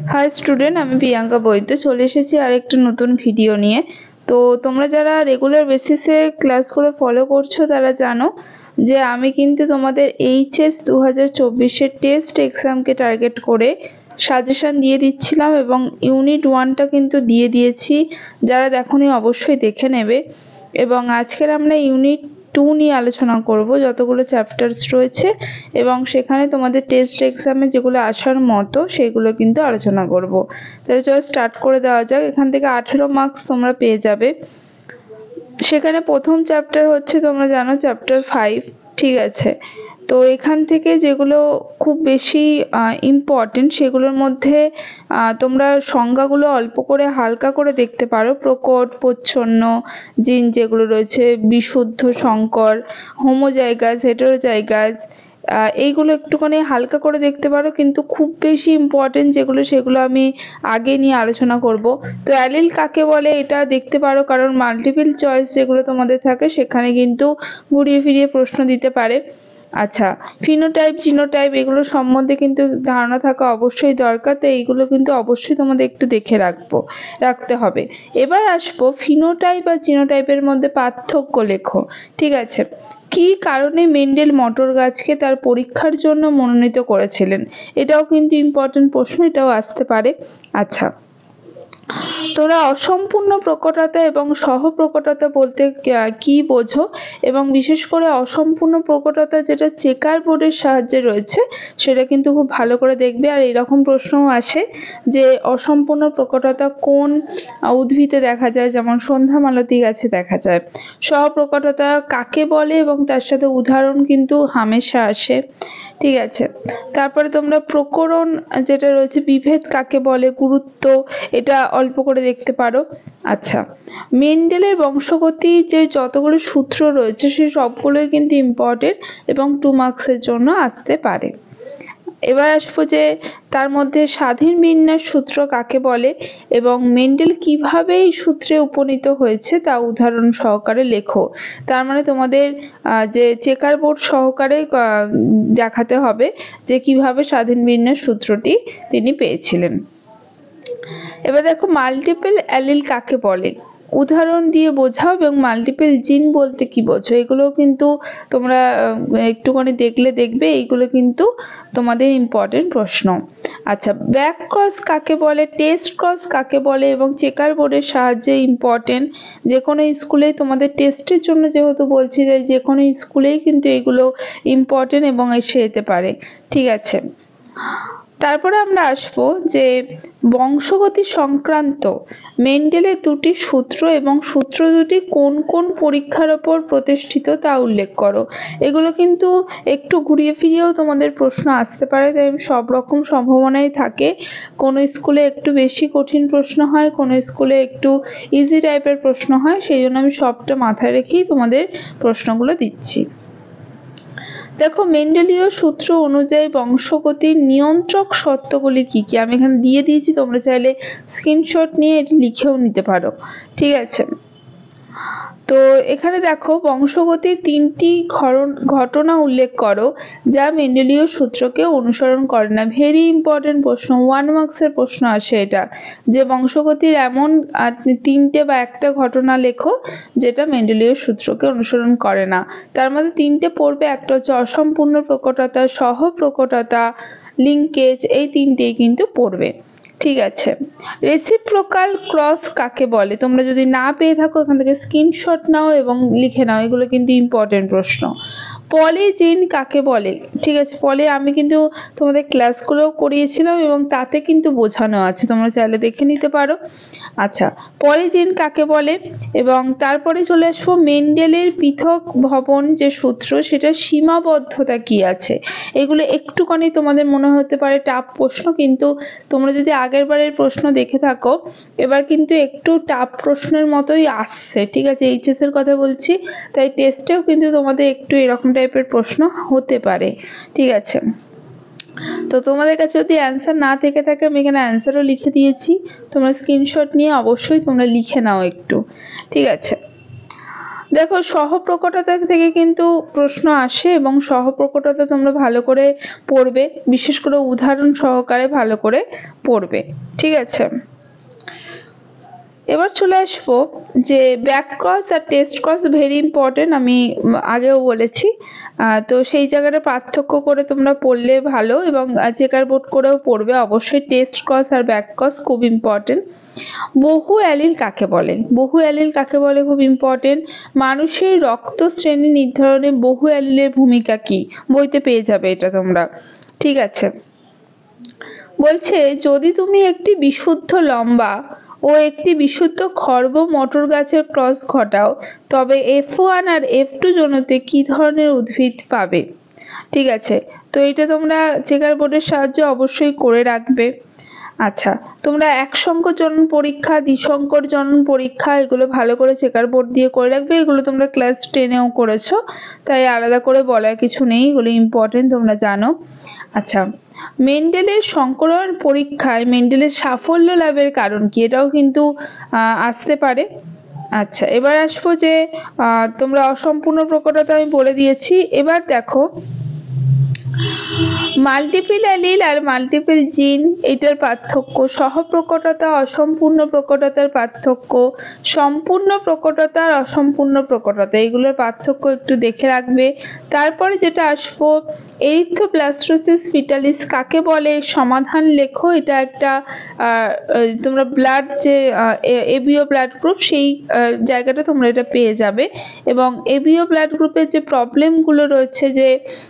High student, আমি প্রিয়াঙ্কা বৈদ্য চলে এসেছি আর একটা নতুন ভিডিও নিয়ে। তো তোমরা যারা রেগুলার বেসিসে ক্লাসগুলো ফলো করছো তারা জানো যে আমি কিন্তু তোমাদের এইচএস 2024-এর টেস্ট এক্সামকে টার্গেট করে সাজেশন দিয়ে দিচ্ছিলাম এবং ইউনিট 1টা কিন্তু দিয়ে দিয়েছি। যারা দেখোনি অবশ্যই দেখে নেবে। এবং আজকের আমরা ইউনিট 2 নিয়ে আলোচনা করব, যতগুলো চ্যাপ্টার্স রয়েছে এবং সেখানে তোমাদের টেস্ট এক্সামে যেগুলো আসার মতো সেগুলো কিন্তু আলোচনা করব। তাহলে চলো স্টার্ট করে দেওয়া যাক। এখান থেকে 18 মার্কস তোমরা পেয়ে যাবে। সেখানে প্রথম চ্যাপ্টার হচ্ছে, তোমরা জানো, চ্যাপ্টার 5। ঠিক আছে, তো এখান থেকে যেগুলো খুব বেশি ইম্পর্টেন্ট সেগুলোর মধ্যে তোমরা সংজ্ঞাগুলো অল্প করে হালকা করে দেখতে পারো। প্রকট, প্রচ্ছন্ন, জিন যেগুলো রয়েছে, বিশুদ্ধ, সংকর, হোমোজাইগাস, হেটেরোজাইগাস, এইগুলো একটুখানি হালকা করে দেখতে পারো। কিন্তু খুব বেশি ইম্পর্টেন্ট যেগুলো সেগুলো আমি আগে নিয়ে আলোচনা করব। তো অ্যালিল কাকে বলে এটা দেখতে পারো, কারণ মাল্টিপল চয়েস যেগুলো তোমাদের থাকে সেখানে কিন্তু ঘুরিয়ে ফিরিয়ে প্রশ্ন দিতে পারে। আচ্ছা, ফিনোটাইপ, জিনোটাইপ এগুলো সম্বন্ধে কিন্তু ধারণা থাকা অবশ্যই দরকার, তো এইগুলো কিন্তু অবশ্যই তোমাদের একটু দেখে রাখতে হবে। এবার আসবো ফিনোটাইপ আর জিনোটাইপের মধ্যে পার্থক্য লেখো। ঠিক আছে, কি কারণে মেন্ডেল মটর গাছকে তার পরীক্ষার জন্য মনোনীত করেছিলেন? এটাও কিন্তু ইম্পর্টেন্ট প্রশ্ন, এটাও আসতে পারে। আচ্ছা, তোরা অসম্পূর্ণ প্রকটতা এবং সহপ্রকটতা বলতে কি বোঝো, এবং বিশেষ করে অসম্পূর্ণ প্রকটতা যেটা চেকার বোর্ডের সাহায্যে রয়েছে সেটা কিন্তু খুব ভালো করে দেখবে। আর এরকম প্রশ্নও আসে যে অসম্পূর্ণ প্রকটতা কোন উদ্ভিদে দেখা যায়, যেমন সন্ধ্যা মালতী গাছে দেখা যায়। সহপ্রকটতা কাকে বলে এবং তার সাথে উদাহরণ কিন্তু হামেশা আসে। ঠিক আছে, তারপরে তোমরা প্রকরণ যেটা রয়েছে, বিভেদ কাকে বলে, গুরুত্ব, এটা অল্প করে দেখতে পারো। আচ্ছা, মেন্ডেলের বংশগতি যে যতগুলো সূত্র রয়েছে সেই সবগুলোই কিন্তু ইম্পর্টেন্ট এবং 2 মার্কসের জন্য আসতে পারে। এবার আসবো যে তার মধ্যে স্বাধীন বিন্যাস সূত্র কাকে বলে এবং মেন্ডেল কিভাবে এই সূত্রে উপনীত হয়েছে তা উদাহরণ সহকারে লেখো। তার মানে তোমাদের যে চেকার বোর্ড সহকারে দেখাতে হবে যে কিভাবে স্বাধীন বিন্যাস সূত্রটি তিনি পেয়েছিলেন। এবার দেখো, মাল্টিপল অ্যালিল কাকে বলে, উদাহরণ দিয়ে বোঝাও এবং মাল্টিপল জিন বলতে কি বোঝো। এগুলো কিন্তু তোমরা একটুখানি দেখবে, এইগুলো কিন্তু তোমাদের ইম্পর্টেন্ট প্রশ্ন। আচ্ছা, ব্যাক ক্রস কাকে বলে, টেস্ট ক্রস কাকে বলে এবং চেকার বোর্ডের সাহায্যে ইম্পর্টেন্ট। যে কোনো স্কুলেই তোমাদের টেস্টের জন্য যেহেতু বলছি, যে কোনো স্কুলেই কিন্তু এগুলো ইম্পর্টেন্ট এবং এসে যেতে পারে। ঠিক আছে, তারপরে আমরা আসবো যে বংশগতি সংক্রান্ত মেন্ডেলের দুটি সূত্র এবং সূত্র দুটি কোন কোন পরীক্ষার ওপর প্রতিষ্ঠিত তা উল্লেখ করো। এগুলো কিন্তু একটু ঘুরিয়ে ফিরিয়েও তোমাদের প্রশ্ন আসতে পারে, তাই সব রকম সম্ভাবনাই থাকে। কোনো স্কুলে একটু বেশি কঠিন প্রশ্ন হয়, কোনো স্কুলে একটু ইজি টাইপের প্রশ্ন হয়, সেই জন্য আমি সবটা মাথায় রেখেই তোমাদের প্রশ্নগুলো দিচ্ছি। দেখো, মেন্ডেলীয় সূত্র অনুযায়ী বংশগতির নিয়ন্ত্রক শর্তগুলি কি কি আমি এখানে দিয়ে দিয়েছি, তোমরা চাইলে স্ক্রিনশট নিয়ে এটি লিখেও নিতে পারো। ঠিক আছে, তো এখানে দেখো বংশগতির 3টি ঘটনা উল্লেখ করো যা মেন্ডেলীয় সূত্রকে অনুসরণ করে না। ভেরি ইম্পর্টেন্ট প্রশ্ন, 1 মার্কসের প্রশ্ন আসে এটা, যে বংশগতির এমন 3টে বা একটা ঘটনা লেখো যেটা মেন্ডেলীয় সূত্রকে অনুসরণ করে না। তার মধ্যে 3টে পড়বে, একটা হচ্ছে অসম্পূর্ণ প্রকটতা, সহপ্রকটতা, লিঙ্কেজ, এই 3টেই কিন্তু পড়বে। ঠিক আছে, রেসিপ্রোকাল ক্রস কাকে বলে, তোমরা যদি না পেয়ে থাকো এখান থেকে স্ক্রিনশট নাও এবং লিখে নাও, এগুলো কিন্তু ইম্পর্টেন্ট প্রশ্ন। পলিজিন কাকে বলে, ঠিক আছে, পলি আমি কিন্তু তোমাদের ক্লাসগুলো করিয়েছিলাম এবং তাতে কিন্তু বোঝানো আছে, তোমরা চাইলে দেখে নিতে পারো। আচ্ছা, পলিজিন কাকে বলে, এবং তারপরে চলে আসবো মেন্ডেলের পৃথক ভবন যে সূত্র সেটা সীমাবদ্ধতা কি আছে। এগুলো একটুখানি তোমাদের মনে হতে পারে টাফ প্রশ্ন, কিন্তু তোমরা যদি আগের বারের প্রশ্ন দেখে থাকো এবার কিন্তু একটু টাফ প্রশ্নের মতোই আসছে। ঠিক আছে, এইচএস এর কথা বলছি, তাই টেস্টেও কিন্তু তোমাদের একটু এরকম টাইপের প্রশ্ন হতে পারে। ঠিক আছে, তো তোমাদের কাছে যদি অ্যান্সার না থেকে থাকে আমি এখানে অ্যান্সারও লিখে দিয়েছি, তোমরা স্ক্রিনশট নিয়ে অবশ্যই তোমরা লিখে নাও একটু। ঠিক আছে, দেখো সহপ্রকটতা থেকে কিন্তু প্রশ্ন আসে এবং সহপ্রকটতা তোমরা ভালো করে পড়বে, বিশেষ করে উদাহরণ সহকারে ভালো করে পড়বে, ঠিক আছে। এবার চলে আসবো যে ব্যাক ক্রস আর টেস্ট ক্রস ভেরি ইম্পর্টেন্ট, আমি আগেও বলেছি। তো সেই জায়গাটা পার্থক্য করে তোমরা পড়লে ভালো, এবং চেকার বোর্ড করেও পড়বে অবশ্যই। টেস্ট ক্রস আর ব্যাক ক্রস খুব ইম্পর্টেন্ট। বহু অ্যালিল কাকে বলে? বহু অ্যালিল কাকে বলে খুব ইম্পর্টেন্ট। মানুষের রক্ত শ্রেণী নির্ধারণে বহু অ্যালিলের ভূমিকা কি? বইতে পেয়ে যাবে এটা তোমরা, ঠিক আছে। বলছে যদি তুমি একটি বিশুদ্ধ লম্বা ও একটি বিশুদ্ধ খর্ব মটর গাছের ক্রস ঘটাও তবে F1 আর F2 জনুতে কি ধরনের উদ্ভিদ পাবে? ঠিক আছে, তো এটা তোমরা চেকার বোর্ডের সাহায্যে অবশ্যই করে রাখবে। আচ্ছা, তোমরা একসংখ্য জনন পরীক্ষা, দ্বিসংকর জনন পরীক্ষা এগুলো ভালো করে চেকার বোর্ড দিয়ে করে রাখবে। এগুলো তোমরা ক্লাস 10এও করেছো, তাই আলাদা করে বলার কিছু নেই, এগুলো ইম্পর্টেন্ট তোমরা জানো। আচ্ছা, মেন্ডেলের সংকরণ পরীক্ষায় মেন্ডেলের সাফল্য লাভের কারণ কি? এটাও কিন্তু আসতে পারে। আচ্ছা, এবার আসবো যে তোমরা অসম্পূর্ণ প্রকটতা আমি বলে দিয়েছি। এবার দেখো মাল্টিপল অ্যালিল আর মাল্টিপল জিন এটার পার্থক্য, সহপ্রকটতা অসম্পূর্ণ প্রকটতার পার্থক্য, সম্পূর্ণ প্রকটতা আর অসম্পূর্ণ প্রকটতা, এগুলোর পার্থক্য একটু দেখে রাখবে। তারপরে যেটা আসবো এরিথ্রোব্লাস্টোসিস ফিটালিস কাকে বলে, সমাধান লেখো। এটা একটা তোমরা ব্লাড যে এবিও ব্লাড গ্রুপ, সেই জায়গাটা তোমরা এটা পেয়ে যাবে। এবং এবিও ব্লাড গ্রুপের যে প্রবলেমগুলো রয়েছে, যে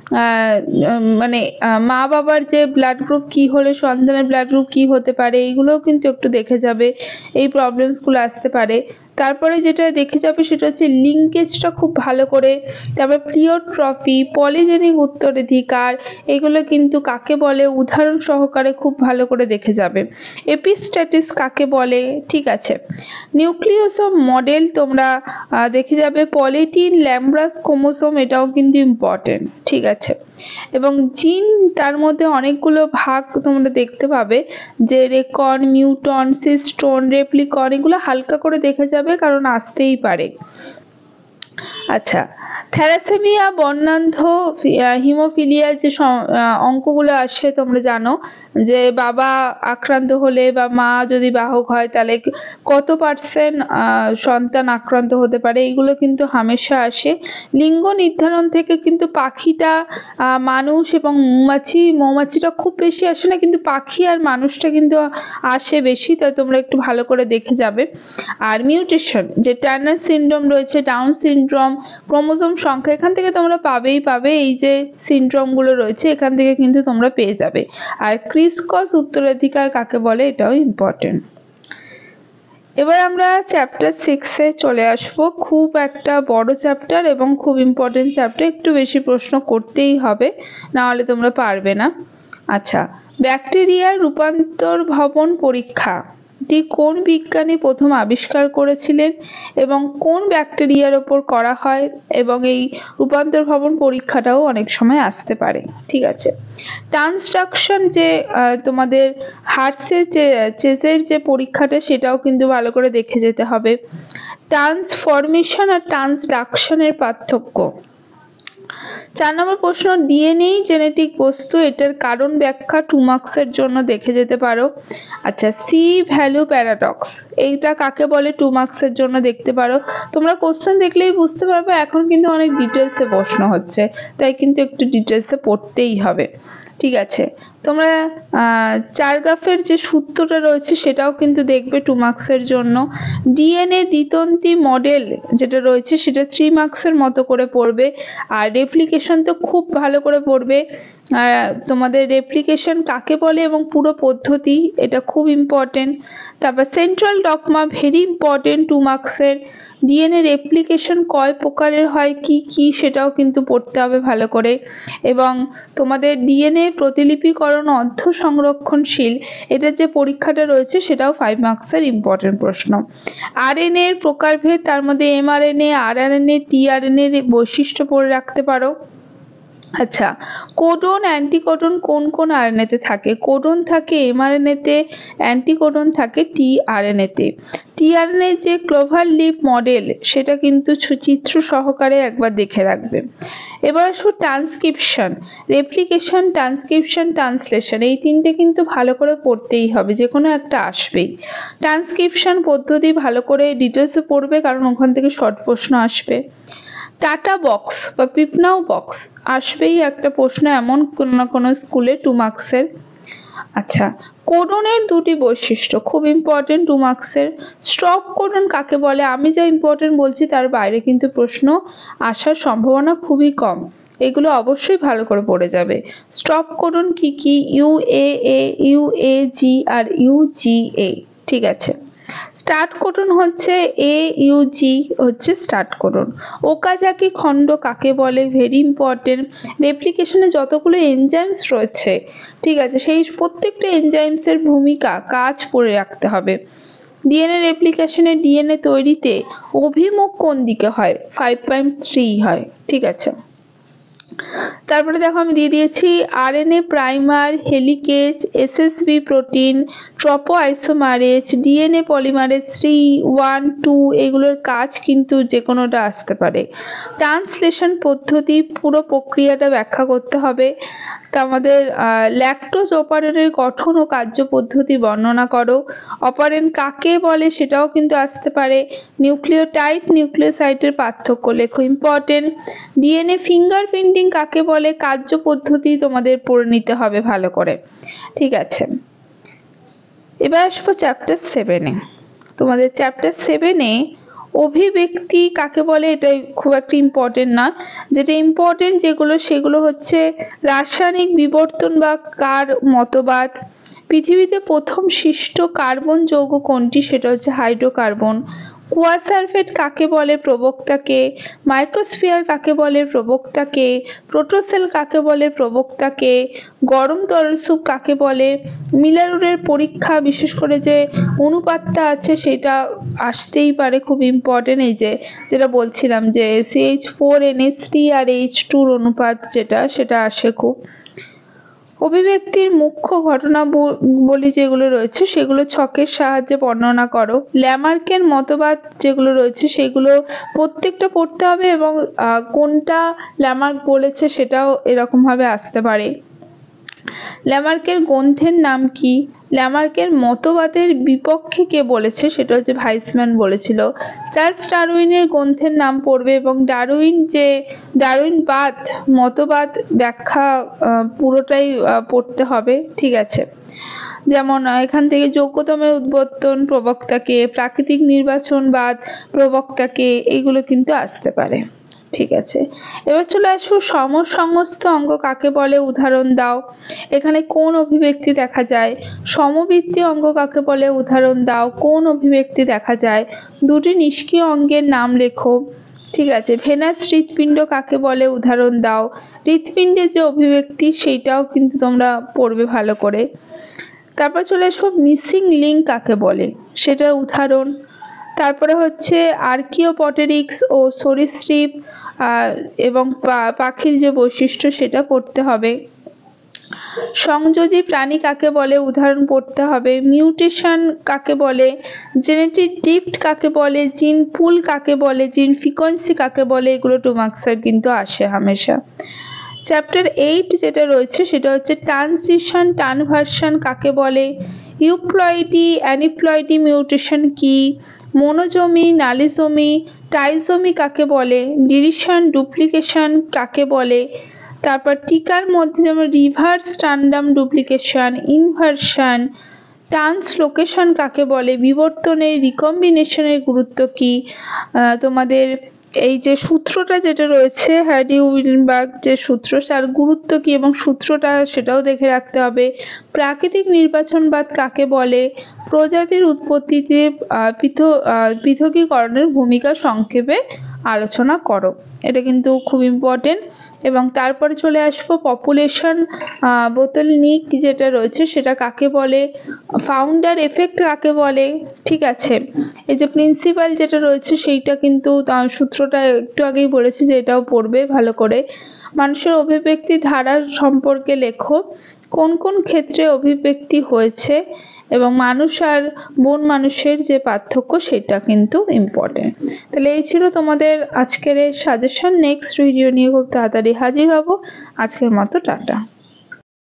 মানে মা বাবার যে ব্লাড গ্রুপ কি হলে সন্তানের ব্লাড গ্রুপ কি হতে পারে, এইগুলোও কিন্তু একটু দেখে যাবে, এই প্রবলেমসগুলো আসতে পারে। তারপরে যেটা দেখে যাবে সেটা হচ্ছে লিঙ্কেজটা খুব ভালো করে। তারপর প্লিওট্রফি, পলিজেনিক উত্তরাধিকার, এগুলো কিন্তু কাকে বলে উদাহরণ সহকারে খুব ভালো করে দেখে যাবে। এপিস্ট্যাটিস কাকে বলে, ঠিক আছে। নিউক্লিওসোম মডেল তোমরা দেখে যাবে। পলিটিন, ল্যাম্ব্রাস ক্রোমোসোম, এটাও কিন্তু ইম্পর্টেন্ট, ঠিক আছে। এবং জিন, তার মধ্যে অনেকগুলো ভাগ তোমরা দেখতে পাবে, যে রেকন, মিউটন, সিস্টোন, রেপ্লিকন, এগুলো হালকা করে দেখে যাবে কারণ আসতেই পারে। আচ্ছা, থ্যালাসেমিয়া, বর্ণান্ধ, হিমোফিলিয়া যে অঙ্কগুলো আসে তোমরা জানো, যে বাবা আক্রান্ত হলে বা মা যদি বাহক হয় তাহলে কত পার্সেন্ট সন্তান আক্রান্ত হতে পারে, এগুলো কিন্তু হামেশা আসে। লিঙ্গ নির্ধারণ থেকে কিন্তু পাখিটা, মানুষ এবং মৌমাছিটা খুব বেশি আসে না, কিন্তু পাখি আর মানুষটা কিন্তু আসে বেশি, তাই তোমরা একটু ভালো করে দেখে যাবে। আর মিউটেশন, যে টার্নার সিনড্রোম রয়েছে, ডাউন সিনড্রোম, ক্রোমোসোম সংখ্যা, এখান থেকে তোমরা পাবে, এই যে সিনড্রোম গুলো রয়েছে এখান থেকে কিন্তু তোমরা পেয়ে যাবে। আর ক্রিসকস উত্তরাধিকার কাকে বলে, এটাও ইম্পর্টেন্ট। এবার আমরা চ্যাপ্টার 6-এ চলে আসবো। খুব একটা বড় চ্যাপ্টার এবং খুব ইম্পর্টেন্ট চ্যাপ্টার, একটু বেশি প্রশ্ন করতেই হবে, না হলে তোমরা পারবে না। আচ্ছা, ব্যাকটেরিয়ার রূপান্তর ভবন পরীক্ষা কোন বিজ্ঞানী প্রথম আবিষ্কার করেছিলেন এবং কোন ব্যাকটেরিয়ার ওপর করা হয়, এবং এই রূপান্তর ভবন পরীক্ষাটাও অনেক সময় আসতে পারে, ঠিক আছে। ট্রান্সডাকশন, যে তোমাদের হার্সের চেজের যে পরীক্ষাটা, সেটাও কিন্তু ভালো করে দেখে যেতে হবে। ট্রান্সফরমেশন আর ট্রান্সডাকশনের পার্থক্য। 4 নম্বর প্রশ্ন, ডিএনএ জেনেটিক বস্তু, এটার কারণ ব্যাখ্যা 2 মার্কসের জন্য দেখে যেতে পারো। আচ্ছা, সি ভ্যালু প্যারাডক্স, এইটা কাকে বলে 2 মার্কসের জন্য দেখতে পারো। তোমরা কোশ্চেন দেখলেই বুঝতে পারবে, এখন কিন্তু অনেক ডিটেলসে প্রশ্ন হচ্ছে, তাই কিন্তু একটু ডিটেলসে পড়তেই হবে, ঠিক আছে। তোমরা চারগাফের যে সূত্রটা রয়েছে সেটাও কিন্তু দেখবে 2 মার্কসের জন্য। ডিএনএ দ্বিতন্ত্রী মডেল যেটা রয়েছে সেটা 3 মার্কসের মতো করে পড়বে। আর রেপ্লিকেশন তো খুব ভালো করে পড়বে। তোমাদের রেপ্লিকেশন কাকে বলে এবং পুরো পদ্ধতি, এটা খুব ইম্পর্টেন্ট। তারপর সেন্ট্রাল ডগমা ভেরি ইম্পর্টেন্ট 2 মার্কসের। ডিএনএ রেপ্লিকেশন কয় প্রকারের হয়, কি কি, সেটাও কিন্তু পড়তে হবে ভালো করে। এবং তোমাদের ডিএনএ প্রতিলিপিকরণ অর্ধ সংরক্ষণশীল, এটার যে পরীক্ষাটা রয়েছে সেটাও 5 মার্কসের ইম্পর্টেন্ট প্রশ্ন। আরএনএ এর প্রকারভেদ, তার মধ্যে এমআরএনএ, আরআরএনএ, টিআরএনএ এর বৈশিষ্ট্য পড়ে রাখতে পারো। আচ্ছা, কোডন অ্যান্টিকোডন কোন কোন আরএনএতে থাকে? কোডন থাকে এমআরএনএতে, অ্যান্টিকোডন থাকে টিআরএনএতে। টিআরএনএ যে ক্লোভার লিপ মডেল সেটা কিন্তু চিত্র সহকারে একবার দেখে রাখবে। এবার আসবো ট্রান্সক্রিপশন, রেপ্লিকেশন, ট্রান্সক্রিপশন, ট্রান্সলেশন, এই তিনটে কিন্তু ভালো করে পড়তেই হবে, যে কোনো একটা আসবেই। ট্রান্সক্রিপশন পদ্ধতি ভালো করে ডিটেলসে পড়বে, কারণ ওখান থেকে শর্ট প্রশ্ন আসবে। টাটা বক্স বা পিপনাও বক্স আসবেই একটা প্রশ্ন, এমন কোনো না কোনো স্কুলে 2 মার্কসের। আচ্ছা, কোডনের দুটি বৈশিষ্ট্য খুব ইম্পর্টেন্ট 2 মার্কসের। স্টপ কোডন কাকে বলে? আমি যা ইম্পর্টেন্ট বলছি তার বাইরে কিন্তু প্রশ্ন আসার সম্ভাবনা খুবই কম, এগুলো অবশ্যই ভালো করে পড়ে যাবে। স্টপ কোডন কি কি? ইউএএ, ইউএজি আর ইউজিএ, ঠিক আছে। স্টার্ট কোডন হচ্ছে AUG হচ্ছে স্টার্ট কোডন। ওকাজাকি খণ্ড কাকে বলে? Very important. রেপ্লিকেশনে যতগুলো এনজাইমস রয়েছে, ঠিক আছে, সেই প্রত্যেকটা এনজাইমসের ভূমিকা কাজ পড়ে রাখতে হবে। ডিএনএ রেপ্লিকেশনে, ডিএনএ তৈরিতে অভিমুখ কোন দিকে হয়? 5'3 হয়, ঠিক আছে। তারপরে দেখো আমি দিয়ে দিয়েছি RNA primer, helicase, SSB protein, topoisomerase, DNA polymerase 3, 1, 2, এগুলোর কাজ কিন্তু যে কোনোটা আসতে পারে। ট্রান্সলেশন পদ্ধতি পুরো প্রক্রিয়াটা ব্যাখ্যা করতে হবে। তা আমাদের ল্যাকটোজ অপারেন্টের গঠন ও কার্য পদ্ধতি বর্ণনা করো। অপারেন্ট কাকে বলে সেটাও কিন্তু আসতে পারে। নিউক্লিওটাইড, নিউক্লিওসাইডের পার্থক্য লেখো, ইম্পর্টেন্ট। ডিএনএ ফিঙ্গারপ্রিন্টিং কাকে বলে? কার্য পদ্ধতি তোমাদের পড়ে নিতে হবে ভালো করে, ঠিক আছে। এবার আসবো চ্যাপ্টার 7-এ। তোমাদের চ্যাপ্টার 7-এ অভিব্যক্তি কাকে বলে এটা খুব একটা ইম্পর্টেন্ট না, যেটা ইম্পর্টেন্ট যেগুলো সেগুলো হচ্ছে রাসায়নিক বিবর্তন বা কার মতবাদ, পৃথিবীতে প্রথম সৃষ্ট কার্বন যৌগ কোনটি? সেটা হচ্ছে হাইড্রোকার্বন। কোয়াসারফেট কাকে বলে? প্রবক্তাকে। মাইক্রোস্ফিয়ার কাকে বলে? প্রবক্তাকে। প্রোটোসেল কাকে বলে? প্রবক্তাকে। গরম তরল স্যুপ কাকে বলে? মিলারুরের পরীক্ষা, বিশেষ করে যে অনুপাতটা আছে সেটা আসতেই পারে, খুব ইম্পর্টেন্ট। এই যে যেটা বলছিলাম যে CH4NH3 আর H2 অনুপাত যেটা, সেটা আসে খুব। অভিব্যক্তির মুখ্য ঘটনাবলী যেগুলো রয়েছে সেগুলো ছকের সাহায্যে বর্ণনা করো। ল্যামার্কের মতবাদ যেগুলো রয়েছে সেগুলো প্রত্যেকটা পড়তে হবে, এবং কোনটা ল্যামার্ক বলেছে সেটাও এরকম ভাবে আসতে পারে। ল্যামার্কের গ্রন্থের নাম কি? ল্যামার্কের মতবাদের বিপক্ষে কে বলেছে? সেটা হচ্ছে ভাইসম্যান বলেছিল। চার্লস ডারউইনের গ্রন্থের নাম পড়বে, এবং ডারউইনবাদ মতবাদ ব্যাখ্যা পুরোটাই পড়তে হবে, ঠিক আছে। যেমন এখান থেকে যোগ্যতমের উদ্বর্তন প্রবক্তাকে, প্রাকৃতিক নির্বাচনবাদ প্রবক্তাকে, এইগুলো কিন্তু আসতে পারে, ঠিক আছে। এবার চলে আসবো সমসংস্থ অঙ্গ কাকে বলে? উদাহরণ দাও। এখানে কোন অভিব্যক্তি দেখা যায়? সমবৃত্তীয় অঙ্গ কাকে বলে? উদাহরণ দাও। কোন অভিব্যক্তি দেখা যায়? দুটি নিষ্ক্রিয় অঙ্গের নাম লেখো, ঠিক আছে। ভেনাস হৃৎপিণ্ড কাকে বলে? উদাহরণ দাও। হৃৎপিণ্ডের যে অভিব্যক্তি সেইটাও কিন্তু তোমরা পড়বে ভালো করে। তারপর চলে আসবো মিসিং লিঙ্ক কাকে বলে, সেটার উদাহরণ। তারপরে হচ্ছে আর্কিওপটেরিক্স ও সরীসৃপ এবং পাখির যে বৈশিষ্ট্য সেটা পড়তে হবে। সংযোজী প্রাণী কাকে বলে? উদাহরণ পড়তে হবে। মিউটেশন কাকে বলে? জেনেটিক ড্রিফট কাকে বলে? জিন পুল কাকে বলে? জিন ফ্রিকোয়েন্সি কাকে বলে? এগুলো 2 মার্কসের কিন্তু আসে হামেশা। চ্যাপ্টার 8 যেটা রয়েছে সেটা হচ্ছে ট্রানজিশন ট্রানভার্সন কাকে বলে? ইউপ্লয়েডি অ্যানিপ্লয়েডি মিউটেশন কি? মোনোজমি নালিজমি ট্রাইজমি কাকে বলে? ডিলিশন ডুপ্লিকেশন কাকে বলে? তারপর টিকার মধ্যে যেমন reverse tandem duplication, inversion, translocation কাকে বলে? বিবর্তনের রিকম্বিনেশনের গুরুত্ব কি? তোমাদের এই যে সূত্রটা যেটা রয়েছে হ্যাডি-উইলবার্গ যে সূত্র, তার গুরুত্ব কি এবং সূত্রটা সেটাও দেখে রাখতে হবে। প্রাকৃতিক নির্বাচনবাদ কাকে বলে? প্রজাতির উৎপত্তিতে পৃথকীকরণের ভূমিকা সংক্ষেপে আলোচনা করো, এটা কিন্তু খুব ইম্পর্টেন্ট। এবং তারপরে চলে আসবো পপুলেশন বোতলনিক যেটা রয়েছে সেটা কাকে বলে? ফাউন্ডার এফেক্ট কাকে বলে? ঠিক আছে। এই যে প্রিন্সিপাল যেটা রয়েছে সেইটা কিন্তু সূত্রটা একটু আগেই বলেছি যে এটাও পড়বে ভালো করে। মানুষের অভিব্যক্তি ধারার সম্পর্কে লেখো, কোন কোন ক্ষেত্রে অভিব্যক্তি হয়েছে এবং মানুষ আর বন মানুষের যে পার্থক্য সেটা কিন্তু ইম্পর্টেন্ট। তাহলে এই ছিল তোমাদের আজকের এই সাজেশন। নেক্সট ভিডিও নিয়ে খুব তাড়াতাড়ি হাজির হব। আজকের মতো টাটা।